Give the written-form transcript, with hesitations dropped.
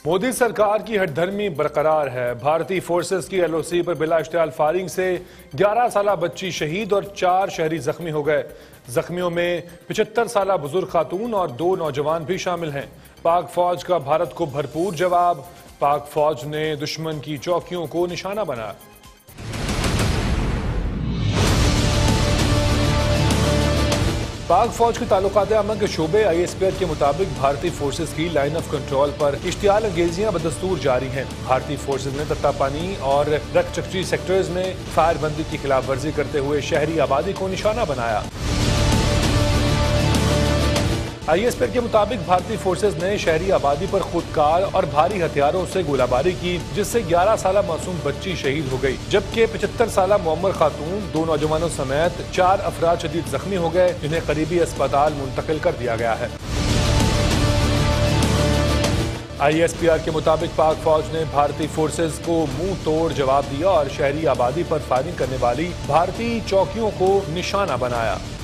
मोदी सरकार की हठधर्मी बरकरार है। भारतीय फोर्सेस की एलओसी पर बिला इश्तियाल फायरिंग से 11 साला बच्ची शहीद और 4 शहरी जख्मी हो गए। जख्मियों में 75 साला बुजुर्ग खातून और 2 नौजवान भी शामिल हैं। पाक फौज का भारत को भरपूर जवाब। पाक फौज ने दुश्मन की चौकियों को निशाना बनाया। पाक फौज के ताल्लुकात अमन के शोबे ISPR के मुताबिक भारतीय फोर्सेस की लाइन ऑफ कंट्रोल पर इश्तियाल अंगेजियां बदस्तूर जारी हैं। भारतीय फोर्सेस ने तत्तापानी और रकचकची सेक्टर्स में फायरबंदी की खिलाफ वर्जी करते हुए शहरी आबादी को निशाना बनाया। ISPR के मुताबिक भारतीय फोर्सेस ने शहरी आबादी पर खुदकार और भारी हथियारों से गोलाबारी की, जिससे 11 साला मासूम बच्ची शहीद हो गई, जबकि 75 साला मुअम्मर खातून 2 नौजवानों समेत 4 अफराद शदीद जख्मी हो गए, जिन्हें करीबी अस्पताल मुंतकिल कर दिया गया है। ISPR के मुताबिक पाक फौज ने भारतीय फोर्सेस को मुंह तोड़ जवाब दिया और शहरी आबादी पर फायरिंग करने वाली भारतीय चौकियों को निशाना बनाया।